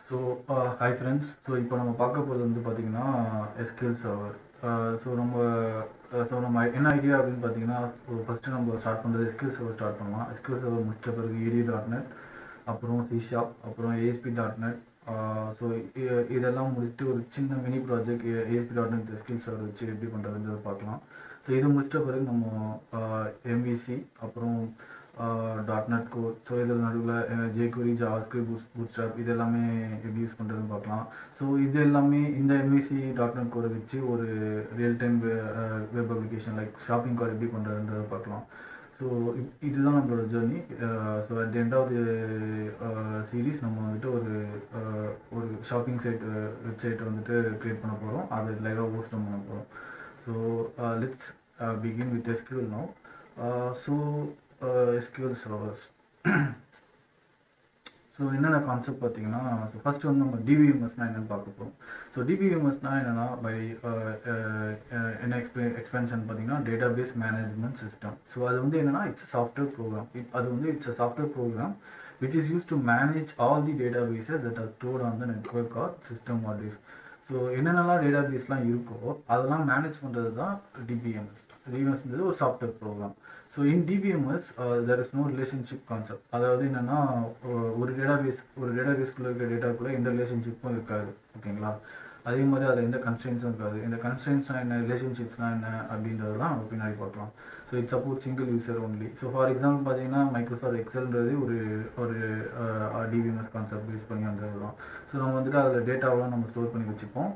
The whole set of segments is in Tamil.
So hi friends. ஸோ இப்போ நம்ம பார்க்க போகிறது வந்து பார்த்திங்கன்னா எஸ்கியூஎல் சர்வர். நம்ம என்ன ஐடியா அப்படின்னு பார்த்தீங்கன்னா, ஃபஸ்ட்டு நம்ம ஸ்டார்ட் பண்ணுறது எஸ்கியூஎல் சர்வர் ஸ்டார்ட் பண்ணலாம். எஸ்கியூஎல் சர்வர் முடிச்ச பிறகு ED.NET, அப்புறம் C#, அப்புறம் ASP.NET. ஸோ இதெல்லாம் முடிச்சுட்டு ஒரு சின்ன mini project ASP.NET SQL server வச்சு எப்படி பண்ணுறதுன்றதை பார்க்கலாம். ஸோ இது முடிச்சிட்ட பிறகு நம்ம MVC, அப்புறம் .NET கோட், ஸோ இதில் நடுவில் jQuery, JavaScript, Bootstrap இது எல்லாமே எப்படி யூஸ் பண்ணுறதுன்னு பார்க்கலாம். ஸோ இது எல்லாமே இந்த MVC .NET கோடை வச்சு ஒரு real time web application like shopping cart எப்படி பண்ணுறதுன்றதை பார்க்கலாம். ஸோ இதுதான் நம்மளோட journey. So at the end of the series நம்ம வந்துட்டு ஒரு ஷாப்பிங் வெப்சைட்டை வந்துட்டு க்ரியேட் பண்ண போகிறோம். அது லைவாக ஹோஸ்ட் பண்ண போகிறோம். So let's begin with SQL now. SQL servers. So என்னென்ன கான்செப்ட் பார்த்தீங்கன்னா, ஸோ ஃபஸ்ட்டு வந்து நம்ம DBMSனால் என்னென்னு பார்க்க போகிறோம். ஸோ DBMSனால் என்னென்னா என்ன எக்ஸ்பென்ஷன் பார்த்தீங்கன்னா டேட்டாபேஸ் மேனேஜ்மெண்ட் சிஸ்டம். ஸோ அது வந்து என்னென்னா இட்ஸ் சாஃப்ட்வேர் ப்ரோக்ராம். அது வந்து it's a software program which is used to manage all the databases that are stored on the network or system or disk. So என்னென்னலாம் டேட்டாபேஸ்லாம் இருக்கோ அதெல்லாம் மேனேஜ் பண்ணுறது தான் டிபிஎம்எஸ். டிபிஎம்எஸ்ன்றது ஒரு software program. So in DBMS there is no relationship concept. அதாவது என்னென்னா ஒரு டேட்டாபேஸ்க்குள்ளே இருக்கிற டேட்டாக்குள்ளே எந்த ரிலேஷன்ஷிப்பும் இருக்காது. ஓகேங்களா? அதே மாதிரி அதில் எந்த கன்ஸ்ட்ரெயின்ஸும் இருக்காது. இந்த கன்ஸ்ட்ரெயின்ஸ்னால் என்ன, ரிலேஷன்ஷிப்ஸ்னால் என்ன அப்படின்றது தான் நம்ம பின்னாடி பார்க்கலாம். So it's support single user only. So for example பார்த்தீங்கன்னா மைக்ரோசாஃப்ட் எக்ஸல்ன்றது ஒரு டிபிஎம்எஸ் கான்செப்ட் பேஸ் பண்ணி வந்தது தான். ஸோ நம்ம வந்துட்டு அதில் டேட்டாவெலாம் நம்ம ஸ்டோர் பண்ணி வச்சுப்போம்.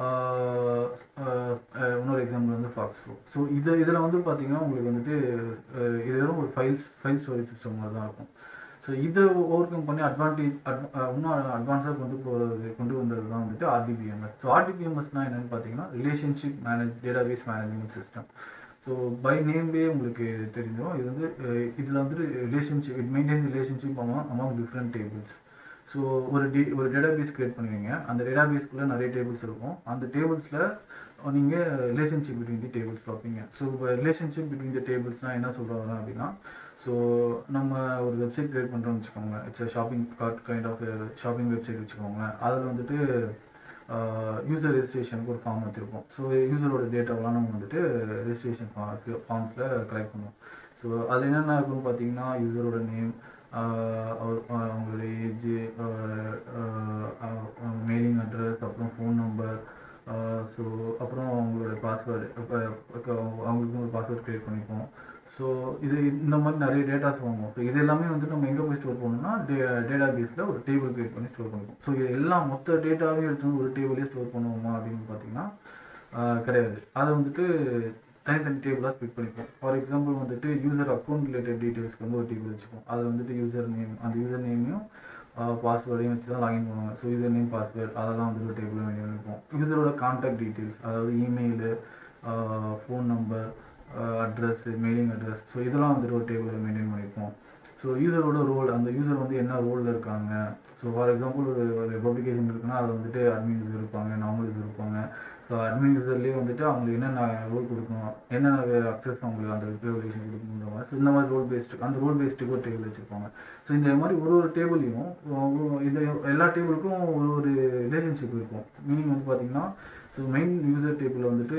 இன்னொரு எக்ஸாம்பிள் வந்து ஃபாக்ஸ்ஃப்ளோ. ஸோ இதில் வந்து பார்த்தீங்கன்னா உங்களுக்கு வந்துட்டு இது வெறும் ஒரு ஃபைல் ஸ்டோரேஜ் சிஸ்டம் மாதிரி தான் இருக்கும். ஸோ இதை ஓவர் கம் பண்ணி இன்னும் அட்வான்ஸாக கொண்டு வந்தது தான் வந்துட்டு RDBMS. ஸோ RDBMSனால் என்னென்னு பார்த்தீங்கன்னா relationship database management system. So by நேம்லேயே உங்களுக்கு தெரிஞ்சிடும். இது வந்து இதில் வந்துட்டு it maintains relationship among different tables. So ஒரு டேட்டாபேஸ் க்ரியேட் பண்ணுவீங்க. அந்த டேட்டாபேஸ்க்குள்ளே நிறைய டேபிள்ஸ் இருக்கும். அந்த டேபிள்ஸில் நீங்கள் ரிலேஷன்ஷிப் பிட்வீன் தி டேபிள்ஸ் பார்ப்பீங்க. ஸோ இப்போ ரிலேஷன்ஷிப் பிட்வீன் தி டேபிள்ஸ்னால் என்ன சொல்கிறாங்க அப்படின்னா, ஸோ நம்ம ஒரு வெப்சைட் க்ரியேட் பண்ணுறோம்னு வச்சுக்கோங்க. It's shopping cart kind of shopping website வச்சுக்கோங்களேன். அதில் வந்துட்டு யூசர் ரெஜிஸ்ட்ரேஷனுக்கு ஒரு ஃபார்ம் வச்சுருப்போம். ஸோ யூசரோட டேட்டாவெலாம் நம்ம வந்துட்டு ரெஜிஸ்ட்ரேஷன் ஃபார்ம்ஸில் கலெக்ட் பண்ணுவோம். ஸோ அதில் என்னென்ன இருக்குன்னு பார்த்தீங்கன்னா யூசரோட நேம், அவங்களோட ஏஜ், மெயிலிங் அட்ரஸ், அப்புறம் ஃபோன் நம்பர், ஸோ அப்புறம் அவங்களோட பாஸ்வேர்டு. அவங்களுக்கும் ஒரு பாஸ்வேர்ட் க்ரியேட் பண்ணிப்போம். ஸோ இந்த மாதிரி நிறைய டேட்டாஸ் வாங்குவோம். ஸோ இது எல்லாமே வந்து நம்ம எங்கே போய் ஸ்டோர் பண்ணணும்னா டேட்டாபேஸில் ஒரு டேபிள் க்ரியேட் பண்ணி ஸ்டோர் பண்ணிப்போம். ஸோ இது எல்லாம் மொத்த டேட்டாவே எடுத்து ஒரு டேபிளே ஸ்டோர் பண்ணுவோமா அப்படின்னு பார்த்தீங்கன்னா கிடையாது. அதை வந்துட்டு தனித்தனி டேபிளாக ஸ்பிட் பண்ணிப்போம். ஃபார் எக்ஸாம்பிள் வந்துட்டு யூசர் அக்கௌண்ட் ரிலேட்டட் டீட்டெயில்ஸ்க்கு வந்து ஒரு டேபிள் வச்சுப்போம். அது வந்துட்டு யூசர் நேம், அந்த யூசர் நேமையும் பாஸ்வேர்டையும் வச்சு தான் லாகின் பண்ணுவாங்க. ஸோ யூசர் நேம், பாஸ்வேர்ட் அதெல்லாம் வந்துட்டு ஒரு டேபிள் மெயின்டைன் பண்ணிப்போம். யூசரோட கான்டாக்ட் டீட்டெயில்ஸ், அதாவது email, phone number, address, mailing address, so இதெல்லாம் வந்துட்டு ஒரு டேபிளில் மெயின்டைன் பண்ணியிருப்போம். ஸோ யூசரோட ரோல், அந்த யூசர் வந்து என்ன ரோலில் இருக்காங்க. ஸோ ஃபார் எக்ஸாம்பிள் ஒரு பப்ளிகேஷன் இருக்குன்னா அதில் வந்துட்டு அட்மின் யூசர் இருப்பாங்க, நார்மல் யூசர் இருப்பாங்க. ஸோ அட்மின் யூசர்லேயே வந்துட்டு அவங்களுக்கு என்னென்ன ரோல் கொடுக்கணும், என்னென்ன அக்சஸ் அவங்களுக்கு அந்த பப்ளிகேஷன் கொடுக்கணுன்ற மாதிரி. ஸோ இந்த மாதிரி அந்த ரோல் பேஸ்டுக்கு ஒரு டேபிள் வச்சுருப்பாங்க. ஸோ இந்த மாதிரி ஒரு டேபிளையும் இந்த எல்லா டேபிளுக்கும் ஒரு ரிலேஷன்ஷிப் இருக்கும். மீனிங் வந்து பார்த்தீங்கன்னா, ஸோ மெயின் யூசர் டேபிளில் வந்துட்டு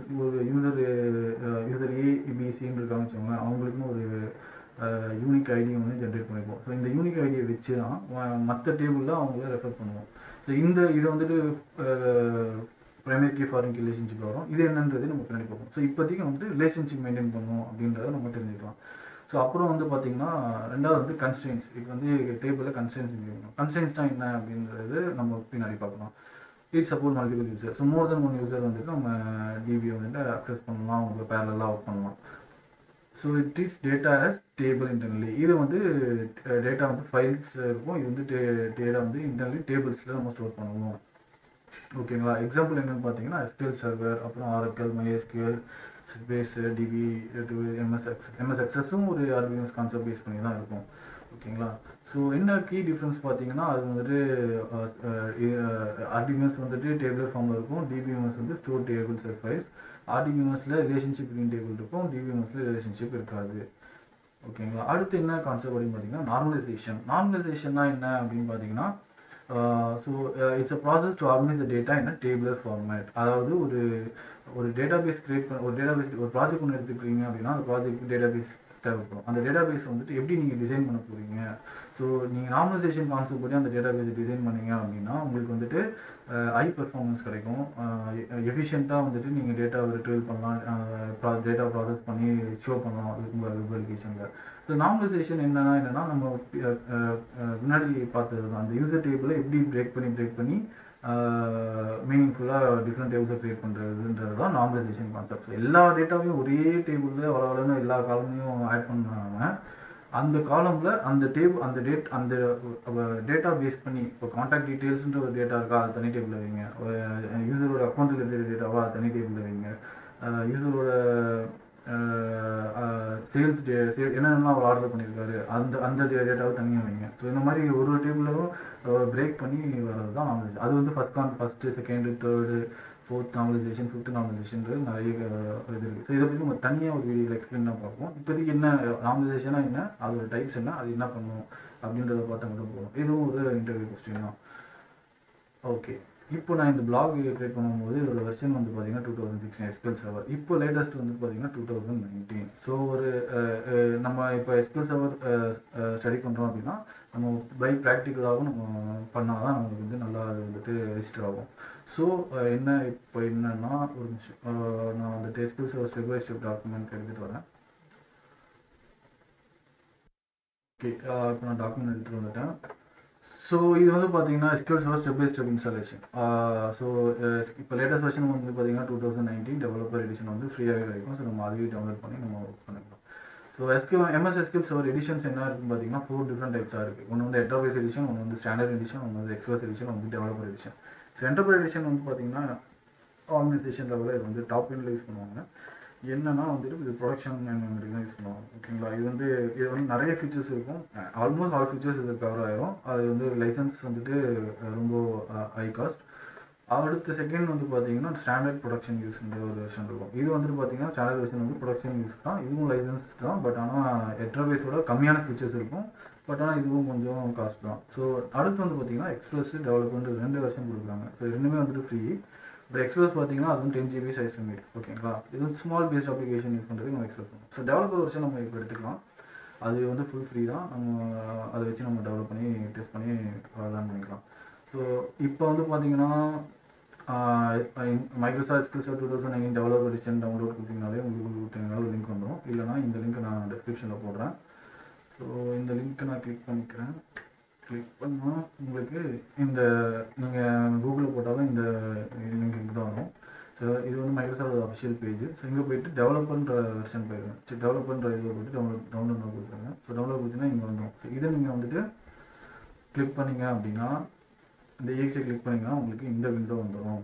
யூசர் ஏபிசின்னு இருக்காங்கன்னு வச்சுக்கோங்களேன். அவங்களுக்குன்னு ஒரு யூனிக் ஐடி வந்து ஜென்ரேட் பண்ணிப்போம். ஸோ இந்த யூனிக் ஐடியை வச்சு தான் மற்ற டேபிளில் அவங்கள ரெஃபர் பண்ணுவோம். ஸோ இது வந்துட்டு primary key foreign key relationship வரும். இது என்னன்றது நம்ம பின்னாடி பார்ப்போம். ஸோ இப்போதைக்கு வந்துட்டு ரிலேஷன்ஷிப் மெயின்டைன் பண்ணணும் அப்படின்றத நம்ம தெரிஞ்சுக்கலாம். ஸோ அப்புறம் வந்து பார்த்தீங்கன்னா ரெண்டாவது வந்து கன்ஸ்ட்ரெயின்ஸ். இது வந்து டேபிளில் கன்ஸ்ட்ரெயின்ஸ் இருக்கணும். கன்ஸ்ட்ரெயின்ஸ்னால் என்ன அப்படின்றது நம்ம பின்னாடி பார்க்கலாம். It support multiple user. So more then one user வந்துட்டு நம்ம டிபியை வந்துட்டு அக்சஸ் பண்ணலாம், அவங்க பேரலாக ஒர்க் பண்ணலாம். So it is data as table internally. இது வந்து டேட்டா வந்து ஃபைல்ஸ் இருக்கும். இது வந்து டேட்டா வந்து இன்டர்னலி டேபிள்ஸில் நம்ம ஸ்டோர் பண்ணுவோம். ஓகேங்களா? எக்ஸாம்பிள் என்னென்னு பார்த்தீங்கன்னா SQL சர்வர், அப்புறம் Oracle, MySQL, Sybase, DB, MS Accessம் ஒரு RDBMS கான்செப்ட் பேஸ் பண்ணி தான் இருக்கும். ஓகேங்களா? ஸோ என்ன கீ டிஃப்ரென்ஸ் பார்த்தீங்கன்னா, அது வந்துட்டு RDBMS வந்துட்டு டேபிள் ஃபார்மில் இருக்கும். DBMS வந்து ஸ்டோர் டேபிள்ஸ் அஸ் ஃபைல்ஸ். RDBMSல ரிலேஷன்ஷிப் பிட்வீன் டேபிள் இருக்கும், DBMSல ரிலேஷன்ஷிப் இருக்காது. ஓகேங்களா? அடுத்து என்ன கான்செப்ட் அப்படின்னு பார்த்தீங்கன்னா நார்மலைசேஷன்னா என்ன அப்படின்னு பார்த்தீங்கன்னா, so it's a process to organise the data in a tabular format. அதாவது ஒரு ஒரு டேட்டாபேஸ் கிரியேட் பண்ண ஒரு ப்ராஜெக்ட் ஒன்று எடுத்துக்கிறீங்க அப்படின்னா அந்த ப்ராஜெக்ட் டேட்டாபேஸ் தேவைப்படும். அந்த டேட்டாபேஸ் வந்துட்டு எப்படி நீங்கள் டிசைன் பண்ண போகிறீங்க. ஸோ நீங்கள் நார்மலைசேஷன் கான்செப்ட் படி அந்த டேட்டாபேஸை டிசைன் பண்ணீங்க அப்படின்னா உங்களுக்கு வந்துட்டு ஹை பெர்ஃபார்மன்ஸ் கிடைக்கும். எஃபிஷியண்ட்டாக வந்துட்டு நீங்கள் டேட்டாவை ரிட்ரீவ் பண்ணலாம், டேட்டா ப்ராசஸ் பண்ணி ஷோ பண்ணலாம் உங்கள் வெப் அப்ளிகேஷனில். ஸோ நார்மலைசேஷன் என்னன்னா நம்ம முன்னாடி பார்த்தது தான், அந்த யூசர் டேபிளை எப்படி பிரேக் பண்ணி மீனிங்ஃபுல்லாக டிஃப்ரெண்ட் டேபிள்ஸை க்ரியேட் பண்ணுறதுன்றது தான் நார்மலைசேஷன் கான்செப்ட்ஸ். எல்லா டேட்டாவையும் ஒரே டேபிளில் வளவலன்னு எல்லா காலமையும் ஆட் பண்ணாமல் அந்த காலமில் அந்த டேட்டா பேஸ் பண்ணி, இப்போ கான்டாக்ட் டீட்டெயில்ஸ்ன்ற ஒரு டேட்டா இருக்கா, அது தனி டேபிளில் வைங்க. யூசரோட அக்கௌண்ட் ரிலேட்டட் டேட்டாவா அது தனி டேபிளில் வைங்க. யூசரோட சேல்ஸ் என்னென்னலாம் அவர் ஆர்டர் பண்ணியிருக்காரு அந்த டேட்டாவை தனியாக வைங்க. ஸோ இந்த மாதிரி ஒரு டேபிளும் பிரேக் பண்ணி வர்றது தான் நார்மலைசேஷன். அது வந்து first second third fourth normalisation fifth normalisation நிறைய இது இருக்குது. ஸோ இதை பற்றி நம்ம தனியாக ஒரு வீடியோவில் எக்ஸ்பிளைன் தான் பார்ப்போம். இப்போதைக்கு என்ன நார்மலைசேஷனாக என்ன, அதோட டைப்ஸ் என்ன, அது என்ன பண்ணும் அப்படின்றத பார்த்தா மட்டும் போகும். இதுவும் ஒரு இன்டர்வியூ கொஸ்டின் தான். ஓகே, இப்போ நான் இந்த பிளாக் கிரியேட் பண்ணும்போது இதோட வெர்ஷன் வந்து பார்த்தீங்கன்னா 2016 SQL Server. இப்போ லேட்டஸ்ட் வந்து பார்த்தீங்கன்னா 2019. ஸோ ஒரு நம்ம இப்போ SQL Server ஸ்டடி பண்ணுறோம் அப்படின்னா நம்ம பை ப்ராக்டிக்கலாகவும் நம்ம பண்ணால் தான் நமக்கு வந்து நல்லா அது வந்துட்டு ரெஜிஸ்டர் ஆகும். ஸோ இப்போ என்னன்னா ஒரு நிமிஷம், நான் வந்துட்டு SQL Server step by step document எடுத்துகிட்டு வரேன். ஓகே, இப்போ நான் டாக்குமெண்ட் எடுத்துகிட்டு வந்துட்டேன். ஸோ இது வந்து பார்த்தீங்கன்னா SQL Server step by step installation. So இப்போ லேட்டஸ்ட் வெர்ஷன் வந்து பார்த்தீங்கன்னா 2019 டெவலப்பர் எடிஷன் வந்து ஃப்ரீயாகவே கிடைக்கும். ஸோ நம்ம அதையும் டவுன்லோட் பண்ணி நம்ம ஒர்க் பண்ணிக்கலாம். So MS SQL Server editions என்ன இருக்குன்னு பார்த்தீங்கன்னா 4 டிஃப்ரெண்ட் டைப்ஸாக இருக்குது. ஒன்று வந்து என்டர்பிரைஸ் எடிஷன், ஒன்று வந்து ஸ்டாண்டர்ட் எடிஷன், ஒன்று வந்து எக்ஸ்பிரஸ் எடிஷன், ஒன்று வந்து developer edition. So enterprise edition வந்து பார்த்தீங்கன்னா ஆர்கனைசேஷன் லெவலில் இது வந்து டாப் எண்டில் யூஸ் பண்ணுவாங்க. என்னன்னா வந்துட்டு இது ப்ரொடக்ஷன் மெமரி தான் யூஸ் பண்ணுவாங்க. ஓகேங்களா, இது வந்து நிறைய ஃபீச்சர்ஸ் இருக்கும். ஆல்மோஸ்ட் ஆல் ஃபீச்சர்ஸ் இது கவர் ஆயிரும். அது வந்து லைசன்ஸ் வந்துட்டு ரொம்ப ஹை காஸ்ட். அடுத்த செகண்ட் வந்து பார்த்தீங்கன்னா ஸ்டாண்டர்ட் ப்ரொடக்ஷன் யூஸ்ன்ற ஒரு வெர்ஷன் இருக்கும். இது வந்துட்டு பார்த்தீங்கன்னா ஸ்டாண்டர்ட் வெர்ஷன் வந்து ப்ரொடக்ஷன் யூஸ் தான், இதுவும் லைசன்ஸ் தான். பட் ஆனால் என்டர்பிரைஸோட கம்மியான ஃபீச்சர்ஸ் இருக்கும். பட் ஆனால் இதுவும் கொஞ்சம் காஸ்ட் தான். ஸோ அடுத்து வந்து பார்த்தீங்கன்னா எக்ஸ்பிரஸ் டெவலப்மெண்ட் 2 வெர்ஷன் கொடுக்குறாங்க. ஸோ ரெண்டுமே வந்துட்டு ஃப்ரீ. பட் எக்ஸ்பிரஸ் பார்த்தீங்கன்னா அது 10 GB சைஸ் லிமிட். ஓகேங்களா, இது ஸ்மால் பேஸ்ட் அப்ளிகேஷன் யூஸ் பண்ணுறதுக்கு நம்ம எக்ஸ்பிரஸ் பண்ணுவோம். ஸோ டெவலப்பர் வெர்ஷன் நம்ம இப்போ எடுத்துக்கலாம். அது வந்து ஃபுல் ஃப்ரீ தான். நம்ம அதை வச்சு நம்ம டெவலப் பண்ணி டெஸ்ட் பண்ணி லேர்ன் பண்ணிக்கலாம். ஸோ இப்போ வந்து பார்த்தீங்கன்னா Microsoft SQL Server 2019 developer edition download கொடுத்தீங்கனாலே உங்களுக்கு ஒரு லிங்க் வந்துடும். இல்லைனா இந்த லிங்க் நான் டிஸ்கிரிப்ஷனில் போடுறேன். ஸோ இந்த லிங்க்கை நான் கிளிக் பண்ணிக்கிறேன். கிளிக் பண்ணால் உங்களுக்கு இந்த நீங்கள் கூகுளில் போட்டாலும் இந்த லிங்க் தான் வரும். ஸோ இது வந்து மைக்ரோசாஃப்ட் அஃபிஷியல் பேஜ். ஸோ இங்கே போய்ட்டு டெவலப்பர்ன்ற வெர்ஷன் போயிருங்க. சரி, டெவலப்பர்ன்ற இதில் போய்ட்டு டவுன்லோட் கொடுத்துருங்க. ஸோ டவுன்லோட் கொடுத்தீங்கன்னா இங்கே வந்துடும். ஸோ இதை நீங்கள் வந்துட்டு கிளிக் பண்ணிங்க அப்படின்னா, இந்த EXE கிளிக் பண்ணிங்கன்னா உங்களுக்கு இந்த விண்டோ வந்துடும்.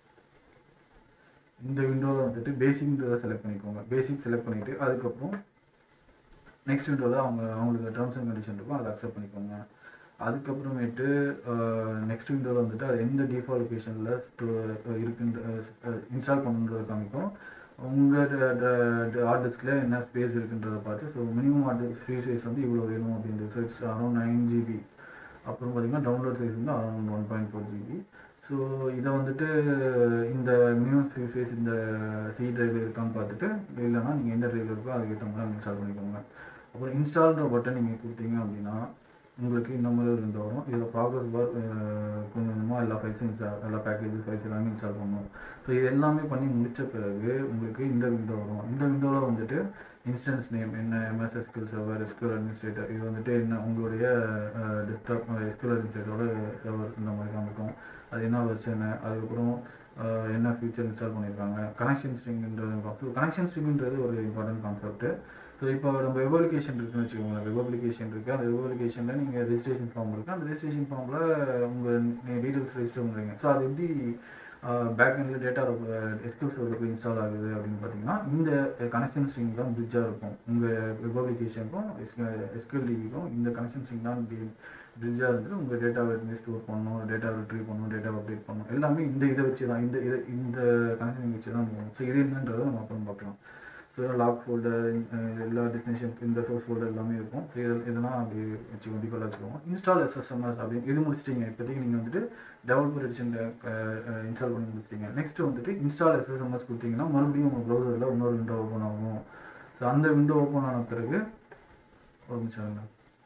இந்த விண்டோவில் வந்துட்டு பேசிக்ன்றதை செலக்ட் பண்ணிக்கோங்க. பேசிக் செலக்ட் பண்ணிவிட்டு அதுக்கப்புறம் நெக்ஸ்ட் விண்டோவில் அவங்களுக்கு டேர்ம்ஸ் அண்ட் கண்டிஷன் இருக்கும், அதை அக்செப்ட் பண்ணிக்கோங்க. அதுக்கப்புறமேட்டு நெக்ஸ்ட் விண்டோவில் வந்துட்டு அது எந்த டிஃபால்ட் லொக்கேஷனில் இருக்குன்ற இன்ஸ்டால் பண்ணுன்றது காமிக்கும். உங்கள் ஹார்ட் டிஸ்கில் என்ன ஸ்பேஸ் இருக்குன்றதை பார்த்து, ஸோ மினிமம் ஃப்ரீ சைஸ் வந்து இவ்வளோ வேணும் அப்படின்றது. So it's around 9 GB. அப்புறம் பார்த்திங்கன்னா டவுன்லோட் சைஸ் வந்து அரௌண்ட் 1.4 GB. ஸோ இதை வந்துட்டு இந்த மினிமம் ஃப்ரீ சைஸ் இந்த C டிரைவில் இருக்கான்னு பார்த்துட்டு, இல்லைனா நீங்கள் எந்த டிரைவில் இருக்கோ அதுக்கேற்ற மாதிரி இன்ஸ்டால் பண்ணிக்கோங்க. அப்புறம் இன்ஸ்டால்ன்ற பட்டன் நீங்கள் கொடுத்தீங்க அப்படின்னா உங்களுக்கு இந்த மாதிரி ஒரு விண்டோ வரும். இதில் ப்ராக்ரஸ் பார் கொஞ்சம் கொஞ்சமாக எல்லா ஃபைல்ஸும் எல்லா பேக்கேஜஸ் ஃபைல்ஸ் எல்லாமே இன்ஸ்டால் பண்ணணும். ஸோ இது எல்லாமே பண்ணி முடித்த பிறகு உங்களுக்கு இந்த விண்டோ வரும். இந்த விண்டோவில் வந்துட்டு இன்ஸ்டன்ஸ் நேம் என்ன, MS SQL Server SQL administrator, இது வந்துட்டு என்ன உங்களுடைய டெஸ்க்டாப் SQL அட்மினிஸ்ட்ரேட்டரோட சர்வர் இந்த மாதிரி காமிக்கும். அது என்ன வெர்ஷனு, அதுக்கப்புறம் என்ன ஃபீச்சர் இன்ஸ்டால் பண்ணியிருக்காங்க. கனெக்ஷன் ஸ்ட்ரிங்ன்றது. ஸோ கனெக்ஷன் ஸ்ட்ரிங்ன்றது ஒரு இம்பார்ட்டன்ட் கான்செப்ட்டு. ஸோ இப்போ நம்ம வெப் அப்ளிகேஷன் இருக்குன்னு வச்சுக்கோங்க. வெப் அப்ளிகேஷன் இருக்குது. அந்த வெப் அப்ளிகேஷனில் நீங்கள் ரெஜிஸ்ட்ரேஷன் ஃபார்ம் இருக்குது. அந்த ரெஜிஸ்ட்ரேஷன் ஃபார்மில் உங்கள் டீட்டெயில்ஸ் ரெஜிஸ்டர் பண்ணுறீங்க. ஸோ அது எப்படி பேக் எண்டில் டேட்டா SQL Server போய் இன்ஸ்டால் ஆகுது அப்படின்னு பார்த்தீங்கன்னா, இந்த கனெக்ஷன் ஸ்ட்ரிங் தான் பிரிட்ஜாக இருக்கும். உங்கள் வெப் அப்ளிகேஷனுக்கும் SQL DBக்கும் இந்த கனெக்ஷன் ஸ்ட்ரிங் தான் பிரிட்ஜாக இருந்துட்டு உங்கள் டேட்டாவை ஸ்டோர் பண்ணணும், டேட்டாவை ரிட்ரீவ் பண்ணணும், டேட்டாவை அப்டேட் பண்ணணும். எல்லாமே இதை வச்சு தான் இந்த கனெக்ஷன் வச்சு தான் இருக்கும். ஸோ இது என்னன்றதை நம்ம அப்புறம் பார்க்கலாம். ஸோ லாக் ஃபோல்டர் எல்லா டெஸ்டினேஷன் இந்த சோர்ஸ் ஃபோல்டர் எல்லாமே இருக்கும். ஸோ இதெல்லாம் அப்படி வச்சுக்கோங்க, டிஃபால்ட்டாக வச்சுக்கோங்க. இன்ஸ்டால் எஸ்எஸ்எம்எஸ் அப்படின்னு இது முடிச்சிட்டிங்க. இப்போதைக்கு நீங்கள் வந்துட்டு டெவலப்பர் எடிஷன் இன்ஸ்டால் பண்ணி முடிச்சிட்டிங்க. நெக்ஸ்ட் வந்துட்டு இன்ஸ்டால் எஸ்எஸ்எம்எஸ் கொடுத்தீங்கன்னா மறுபடியும் உங்கள் ப்ரௌசரில் இன்னொரு விண்டோ ஓப்பன் ஆகும். ஸோ அந்த விண்டோ ஓப்பன் ஆன பிறகு ஒரு நிமிஷம்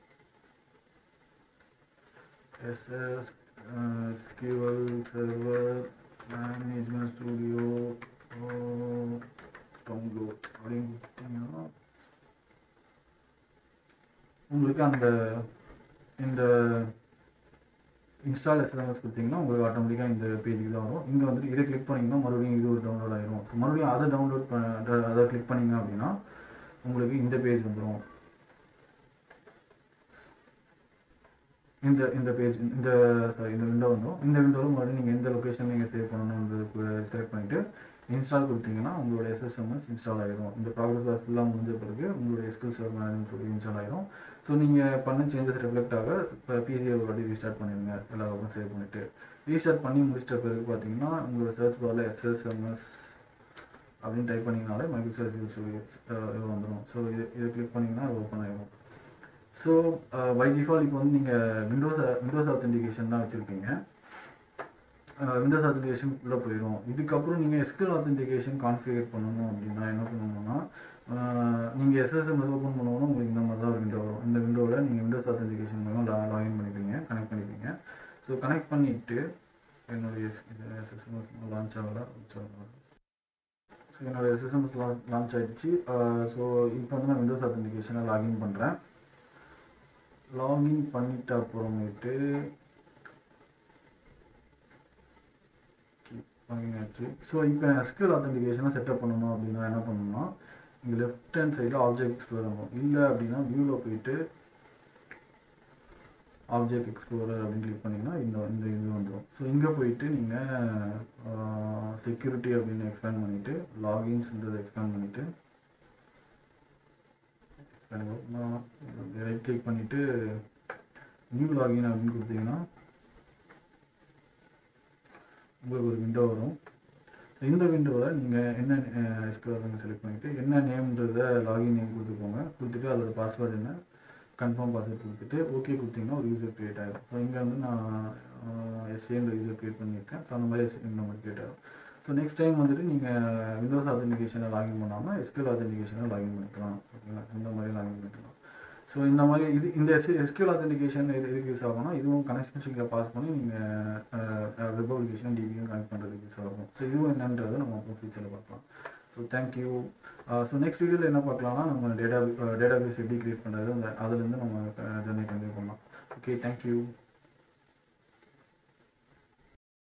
SQL server management studio download அப்படின்னு கொடுத்தீங்கன்னா உங்களுக்கு அந்த இந்த இன்ஸ்டால் எஸ்எம்எஸ் கொடுத்தீங்கன்னா உங்களுக்கு ஆட்டோமேட்டிக்காக இந்த பேஜுக்கு தான் வரும். இங்கே வந்துட்டு இதை கிளிக் பண்ணிங்கன்னா மறுபடியும் இது ஒரு டவுன்லோட் ஆகிடும். ஸோ மறுபடியும் அதை டவுன்லோட் அதை கிளிக் பண்ணிங்க அப்படின்னா உங்களுக்கு இந்த பேஜ் வந்துடும். இந்த பேஜ் இந்த விண்டோ வந்துடும். இந்த விண்டோவில் மறுபடியும் நீங்கள் எந்த லொக்கேஷன் நீங்கள் சேவ் பண்ணணுன்றது செலக்ட் பண்ணிவிட்டு இன்ஸ்டால் கொடுத்தீங்கன்னா உங்களோட எஸ்எஸ்எம்எஸ் இன்ஸ்டால் ஆகிடும். இந்த ப்ராக்ரஸ் ஃபுல்லாக முடிஞ்ச பிறகு உங்களோட SQL சர்வர் மேனேஜ்மெண்ட் சொல்லி இன்ஸ்டால் ஆகிடும். ஸோ நீங்கள் பண்ண சேஞ்சஸ் ரிஃப்ளெக்ட் ஆக இப்போ பிசியை ஒரு வாட்டி ரீஸ்டார்ட் பண்ணிடுங்க. எல்லா ஒர்க்கும் சேவ் பண்ணிவிட்டு ரீஸ்டார்ட் பண்ணி முடிச்சிட்ட பிறகு பார்த்தீங்கன்னா உங்களோட சர்ச் பாரில் SSMS அப்படின்னு டைப் பண்ணிங்கனாலே மைக்ரோசாஃப்ட் SQL சொல்லி வந்துடும். ஸோ இதை கிளிக் பண்ணிங்கன்னா அது ஓப்பன் ஆகிடும். ஸோ பை டிஃபால்ட் இப்போ வந்து நீங்கள் விண்டோஸ் ஆத்தென்டிகேஷன் தான் வச்சுருக்கீங்க. விண்டோஸ் ஆத்தென்டிகேஷன் உள்ளே போயிடும். இதுக்கப்புறம் நீங்கள் SQL ஆத்தென்டிகேஷன் கான்ஃபிகர் பண்ணணும் அப்படின்னா என்ன பண்ணணும்னா நீங்கள் SSMS ஓப்பன் பண்ணணும். உங்களுக்கு இந்த மாதிரி தான் ஒரு விண்டோ வரும். இந்த விண்டோவில் நீங்கள் விண்டோஸ் ஆத்தென்டிகேஷன் மூலம் லாகின் பண்ணிப்பீங்க, கனெக்ட் பண்ணிப்பீங்க. ஸோ கனெக்ட் பண்ணிவிட்டு என்னுடைய SSMS லான்ச் ஆகலை. ஸோ என்னோடய SSMS லான்ச் ஆகிடுச்சு. ஸோ இப்போ வந்து நான் விண்டோஸ் ஆத்தென்டிகேஷனை லாகின் பண்ணுறேன். லாகின் பண்ணிட்ட அப்புறமேட்டு பண்ணியாச்சு. ஸோ இப்போ SQL ஆத்தென்டிகேஷனை செட்டப் பண்ணணும் அப்படின்னா என்ன பண்ணணும்னா இங்கே லெஃப்ட் ஹேண்ட் சைடில் ஆப்ஜெக்ட் எக்ஸ்ப்ளோரர் இருக்கும். இல்லை அப்படின்னா வியூவில் போயிட்டு ஆப்ஜெக்ட் எக்ஸ்ப்ளோரர் அப்படின்னு கிளிக் பண்ணிங்கன்னா இந்த இது வந்துடும். ஸோ இங்கே போயிட்டு நீங்கள் செக்யூரிட்டி அப்படின்னு எக்ஸ்பேண்ட் பண்ணிவிட்டு லாகின்ஸ்ன்றதை எக்ஸ்பேண்ட் பண்ணிவிட்டு ரைட் கிளிக் பண்ணிவிட்டு நியூ லாகின் அப்படின்னு கொடுத்தீங்கன்னா உங்களுக்கு ஒரு விண்டோ வரும். இந்த விண்டோவில் நீங்கள் என்ன SQL செலக்ட் பண்ணிவிட்டு என்ன நேம்ன்றதை லாகின் நேம் கொடுத்துக்கோங்க. கொடுத்துட்டு அதோட பாஸ்வேர்டு என்ன கன்ஃபார்ம் பாஸ்வேர்ட் கொடுத்துட்டு ஓகே கொடுத்தீங்கன்னா ஒரு யூசர் க்ரியேட் ஆகிடும். ஸோ இங்கே வந்து நான் எஸ்ஏன்ற யூசர் க்ரியேட் பண்ணியிருக்கேன். ஸோ அந்த மாதிரி எஸ்ஏ நம்பர் க்ரியேட் ஆகும். ஸோ நெக்ஸ்ட் டைம் வந்துட்டு நீங்கள் விண்டோஸ் ஆத்தென்டிகேஷனை லாகின் பண்ணாமல் SQL ஆத்தென்டிகேஷனை லாகின் பண்ணிக்கலாம். ஓகேங்களா, இந்த மாதிரி லாகின் பண்ணிக்கலாம். ஸோ இந்த மாதிரி இந்த SQL ஆத்தென்டிகேஷன் எதுக்கு யூஸ் ஆகும்னா இதுவும் கனெக்ஷன் ஸ்ட்ரிங்கில் பாஸ் பண்ணி நீங்கள் வெப் அப்ளிகேஷன் டிபியும் கனெக்ட் பண்ணுறதுக்கு யூஸ் ஆகும். ஸோ இதுவும் என்னன்றதை நம்ம அப்புறம் ஃபியூச்சரில் பார்க்கலாம். So thank you. ஸோ நெக்ஸ்ட் வீடியோவில் என்ன பார்க்கலாம்னா நம்ம டேட்டாபேஸ் எப்படி க்ரியேட் பண்ணுறது அதுலேருந்து நம்ம ஜர்னி கண்டினியூ பண்ணலாம். Okay, thank you.